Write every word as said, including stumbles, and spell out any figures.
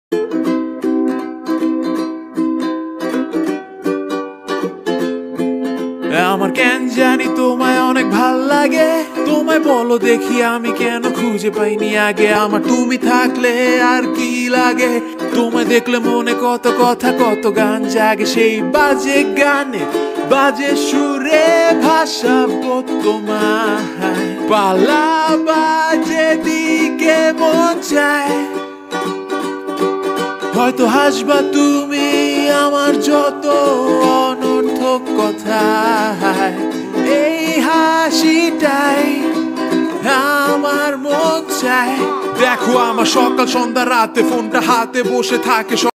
আমার কেন জানি তোমায় অনেক ভাল লাগে, তোমায় বলো দেখি আমি কেন খুঁজে পাইনি আগে। আমার তুমি থাকলে আর কি লাগে, তোমায় দেখলে মনে কত কথা কত গান জাগে। সেই বাজে গানে বাজে সুরে ভাসাবো তোমায়, পালাবা যেদিকে মন চায়। হয়তো হাসবা তুমি আমার যত অনর্থক কথায়, এই হাসিটাই আমার মন চায়। দেখো আমার সকাল সন্ধ্যা রাতে ফোনটা হাতে বসে থাকে।